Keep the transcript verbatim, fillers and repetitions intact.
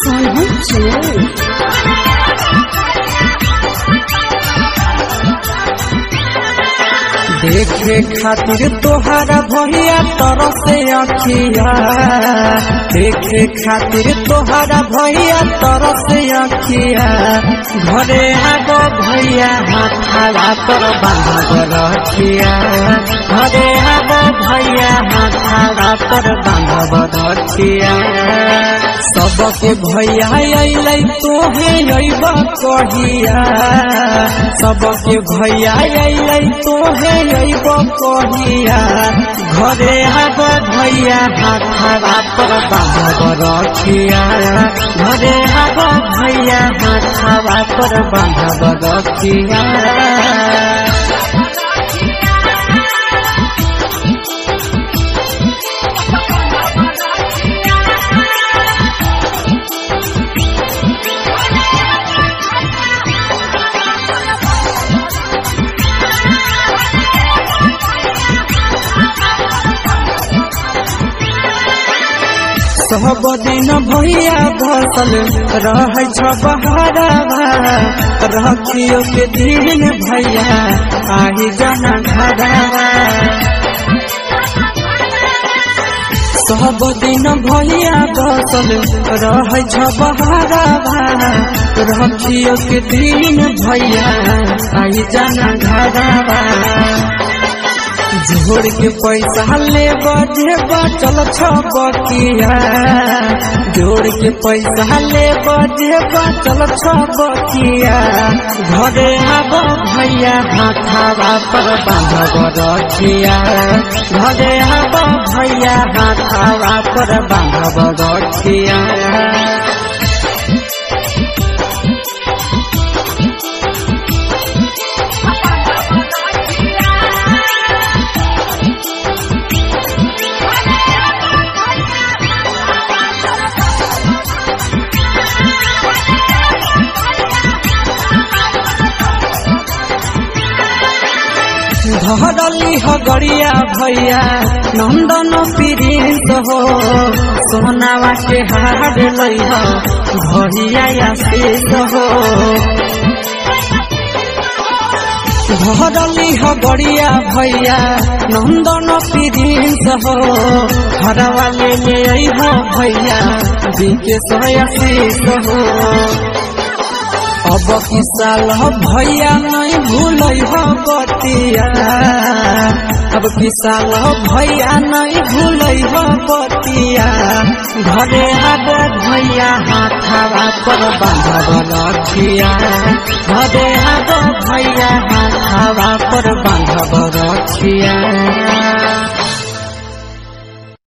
देखे खातिर तोहरा भैया तरसे अखिया, देखे खातिर तोहरा भैया तरसे अखिया। घरे आगो भैया हाथाला पर बांध रखिया, घरे आगो भैया हाथाला पर बांध रखिया। सबके भैया अइलै तोहे अइब कहिया, सबके भैया अइलै तोहे अइब कहिया। घरे आगो भैया हाथाला पर बांध रखिया, घरे आगो भैया हाथाला पर बांध रखिया। सब दिन भैया भसल रह बहारवा, रखियो के दिन भैया आही जाना घरवा। सब दिन भैया भसल रह बहारवा, रखियो के दिन भैया आही जाना घरवा। जोड़ के पैसा ले बजे बचल छबकिया, जोड़ के पैसा ले बजे बचल छबकिया। घरे आबो भैया हाथावा पर बांध रखिया, घरे आबो भैया हाथावा पर बांध रखिया। धरली हो गड़िया भैया नंदन प्रिंस हो, सोनावा के हार लई हो भैया आशीष हो। धरली हो गड़िया भैया नंदन प्रिंस हो, हरवा ले ले आई हो भैया विकेश आशीष हो। अब की साल भैया नहीं भूल हो बतिया, अब की साल भैया नहीं भूल हो बतिया। घरे आबो भैया हाथावा पर बांध रखिया, घरे आबो भैया हाथावा पर बांध रखिया।